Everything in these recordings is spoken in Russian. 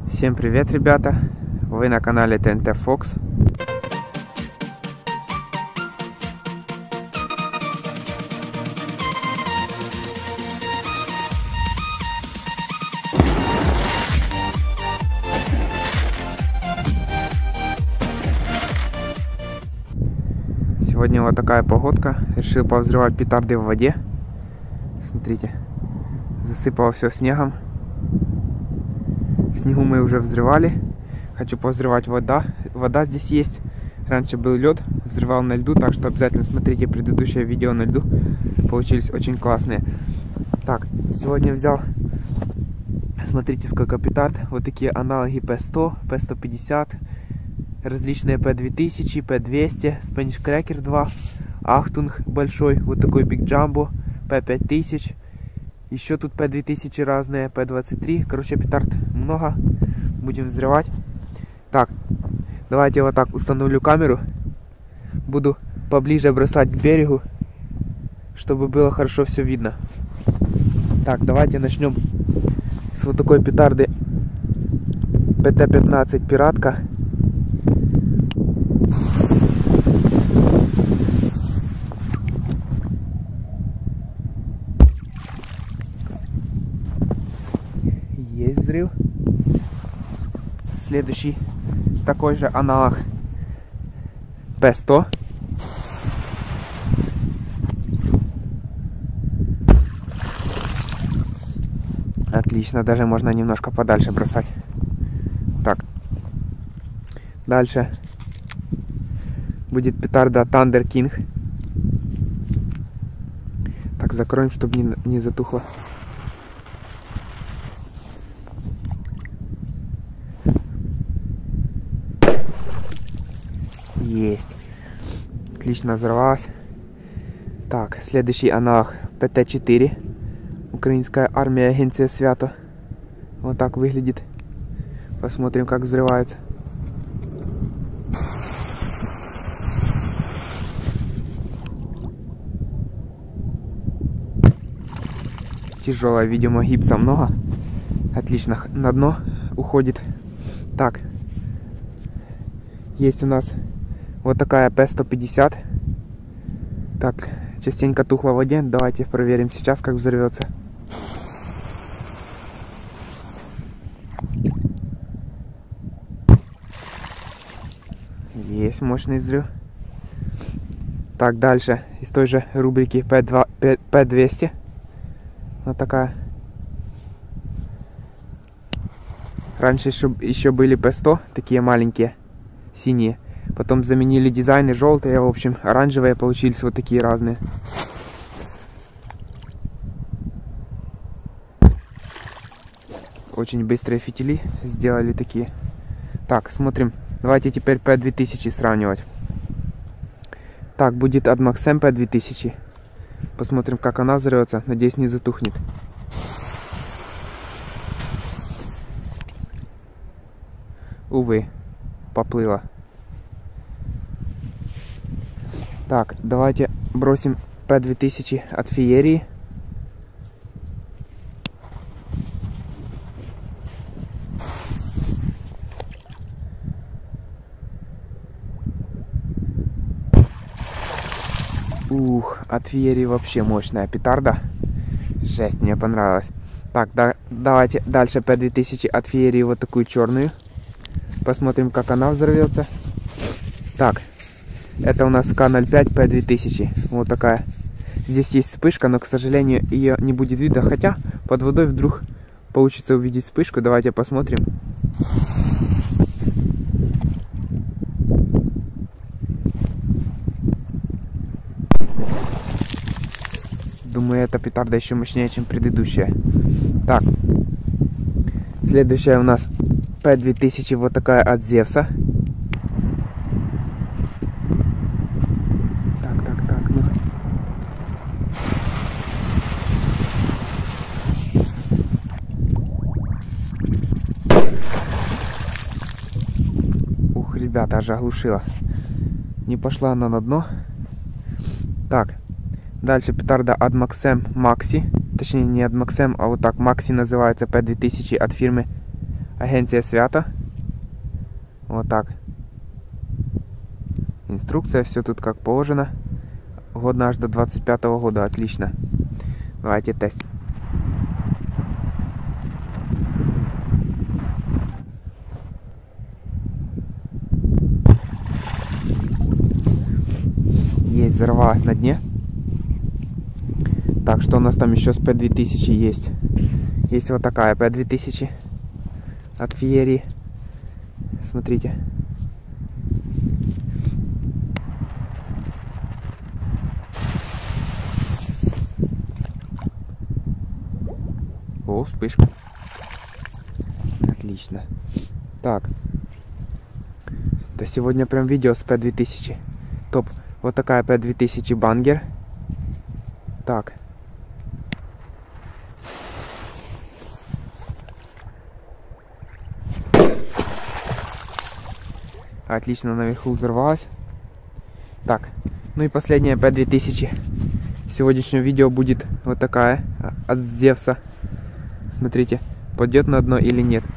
Всем привет, ребята! Вы на канале ТНТ Fox. Сегодня вот такая погодка. Решил повзрывать петарды в воде. Смотрите, засыпало все снегом. В снегу мы уже взрывали. Хочу повзрывать вода. Вода здесь есть. Раньше был лед, взрывал на льду, так что обязательно смотрите предыдущее видео на льду. Получились очень классные. Так, сегодня взял, смотрите, сколько петард. Вот такие аналоги P100, P150, различные P2000, P200, Spanish Cracker 2, Achtung большой, вот такой Big Jumbo, P5000. Еще тут P2000 разные, P23. Короче, петард много. Будем взрывать. Так, давайте вот так установлю камеру. Буду поближе бросать к берегу, чтобы было хорошо все видно. Так, давайте начнем с вот такой петарды PT-15 Пиратка. Есть взрыв. Следующий такой же аналог P100. Отлично, даже можно немножко подальше бросать. Так, дальше будет петарда Thunder King. Так, закроем, чтобы не затухло. Есть. Отлично взорвалась. Так, следующий аналог PT-4. Украинская армия, агенция Свято. Вот так выглядит. Посмотрим, как взрывается. Тяжелая, видимо, гипса много. Отлично, на дно уходит. Так, есть у нас вот такая P150. Так, частенько тухла в воде. Давайте проверим сейчас, как взорвется. Есть мощный взрыв. Так, дальше из той же рубрики P200. Вот такая. Раньше еще были P100, такие маленькие, синие. Потом заменили дизайны, желтые, в общем, оранжевые получились вот такие разные. Очень быстрые фитили сделали такие. Так, смотрим. Давайте теперь P2000 сравнивать. Так, будет Admax-M P2000. Посмотрим, как она взорвется. Надеюсь, не затухнет. Увы, поплыла. Так, давайте бросим P2000 от Феерии. Ух, от Феерии вообще мощная петарда. Жесть, мне понравилось. Так, давайте дальше P2000 от Феерии, вот такую черную. Посмотрим, как она взорвется. Так, это у нас К-05 P2000. Вот такая. Здесь есть вспышка, но, к сожалению, ее не будет видно. Хотя под водой вдруг получится увидеть вспышку. Давайте посмотрим. Думаю, эта петарда еще мощнее, чем предыдущая. Так, следующая у нас P2000, вот такая от Зевса. Так, ну. Ух, ребята, аж оглушила. Не пошла она на дно. Так, дальше петарда Admax-M Maxi. Точнее, не Admax-M, а вот так Maxi называется, P2000 от фирмы Агенция Свято. Вот так. Инструкция, все тут как положено. Годно аж до 25-го года, отлично. Давайте тестим. Есть, взорвалась на дне. Так, что у нас там еще с P2000 есть? Есть вот такая P2000 от Феерии. Смотрите. О, вспышка. Отлично. Так. Да сегодня прям видео с P2000. Топ. Вот такая P2000 бангер. Так. Отлично, наверху взорвалась. Так. Ну и последняя P2000. В сегодняшнем видео будет вот такая от Зевса. Смотрите, пойдет на дно или нет.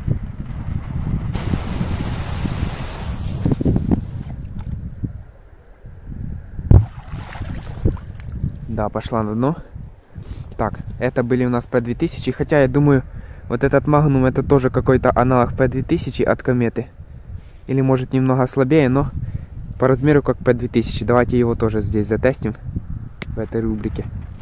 Да, пошла на дно. Так, это были у нас P2000. Хотя я думаю, вот этот Magnum это тоже какой-то аналог P2000 от Кометы. Или может немного слабее, но по размеру как P2000. Давайте его тоже здесь затестим. В этой рубрике.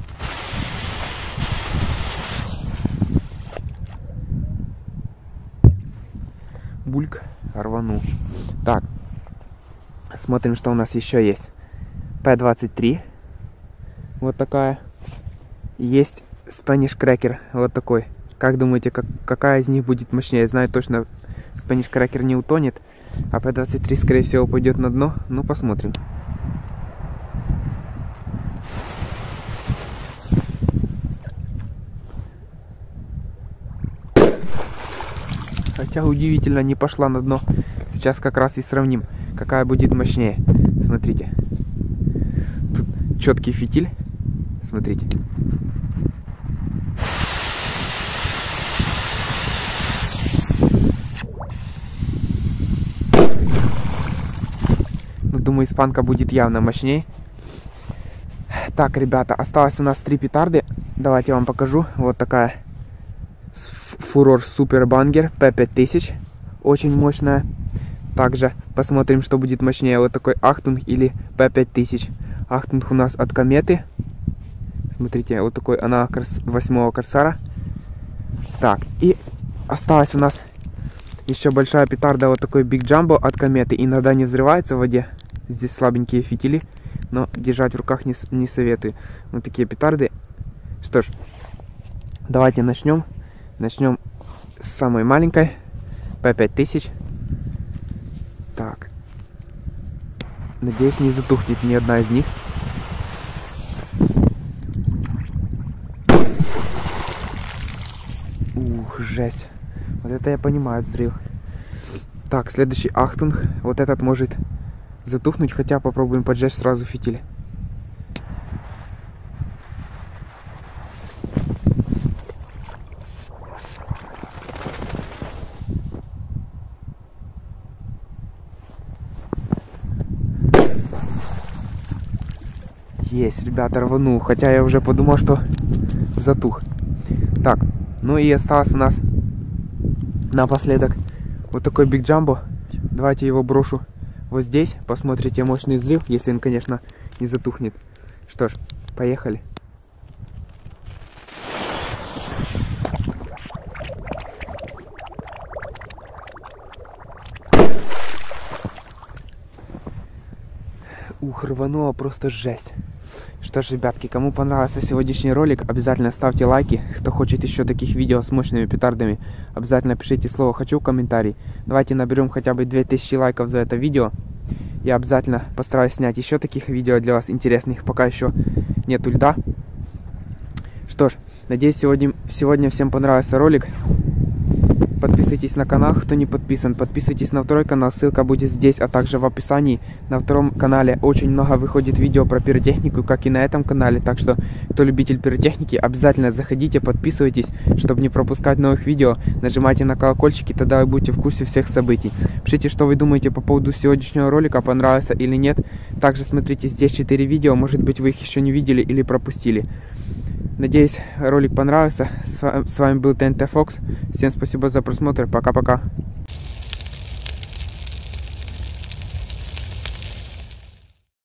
Бульк, рванул. Так, смотрим, что у нас еще есть. P23. Вот такая. Есть Spanish Cracker. Вот такой. Как думаете, какая из них будет мощнее? Я знаю точно, Spanish Cracker не утонет. А P23, скорее всего, пойдет на дно. Ну, посмотрим. Хотя удивительно, не пошла на дно. Сейчас как раз и сравним, какая будет мощнее. Смотрите. Тут четкий фитиль. Смотрите. Ну, думаю, испанка будет явно мощнее. Так, ребята, осталось у нас 3 петарды. Давайте я вам покажу. Вот такая Furor Super Banger P5000. Очень мощная. Также посмотрим, что будет мощнее. Вот такой Achtung или P5000. Achtung у нас от Кометы. Смотрите, вот такой аналог 8-го Корсара. Так, и осталась у нас еще большая петарда. Вот такой Big Jumbo от Кометы. Иногда не взрывается в воде. Здесь слабенькие фитили. Но держать в руках не советую. Вот такие петарды. Что ж, давайте начнем. Начнем с самой маленькой. P5000. Так. Надеюсь, не затухнет ни одна из них. Ух, жесть. Вот это я понимаю, взрыв. Так, следующий Achtung. Вот этот может затухнуть, хотя попробуем поджечь сразу фитиль. Есть, ребята, рванул. Хотя я уже подумал, что затух. Так, ну и осталось у нас напоследок вот такой Big Jumbo. Давайте его брошу вот здесь. Посмотрите мощный взрыв, если он, конечно, не затухнет. Что ж, поехали. Ух, рвануло просто жесть. Что ж, ребятки, кому понравился сегодняшний ролик, обязательно ставьте лайки. Кто хочет еще таких видео с мощными петардами, обязательно пишите слово «хочу» в комментарий. Давайте наберем хотя бы 2000 лайков за это видео. Я обязательно постараюсь снять еще таких видео для вас интересных, пока еще нету льда. Что ж, надеюсь, сегодня всем понравился ролик. Подписывайтесь на канал, кто не подписан. Подписывайтесь на второй канал, ссылка будет здесь, а также в описании. На втором канале очень много выходит видео про пиротехнику, как и на этом канале. Так что, кто любитель пиротехники, обязательно заходите, подписывайтесь, чтобы не пропускать новых видео. Нажимайте на колокольчик, и тогда вы будете в курсе всех событий. Пишите, что вы думаете по поводу сегодняшнего ролика, понравился или нет. Также смотрите здесь 4 видео, может быть вы их еще не видели или пропустили. Надеюсь, ролик понравился. С вами был ТНТ Фокс. Всем спасибо за просмотр. Пока-пока.